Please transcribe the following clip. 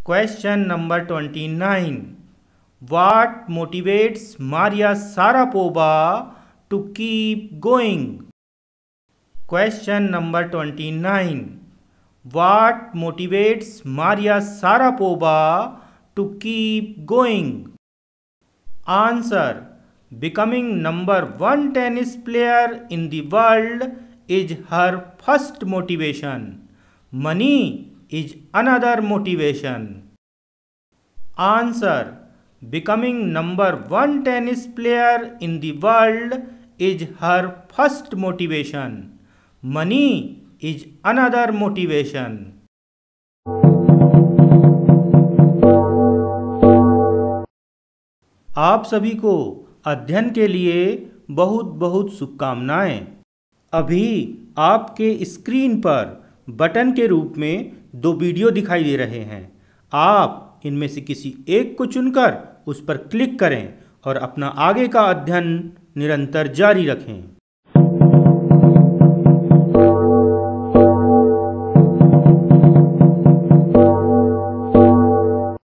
Question number 29. What motivates Maria Sharapova to keep going? Question number 29. What motivates Maria Sharapova to keep going? Answer. Becoming number 1 tennis player in the world is her first motivation. Money is another motivation. Answer. Becoming number 1 tennis player in the world is her first motivation. Money is another motivation. आप सभी को अध्ययन के लिए बहुत बहुत शुभकामनाएं। अभी आपके स्क्रीन पर बटन के रूप में 2 वीडियो दिखाई दे रहे हैं। आप इनमें से किसी एक को चुनकर उस पर क्लिक करें और अपना आगे का अध्ययन निरंतर जारी रखें।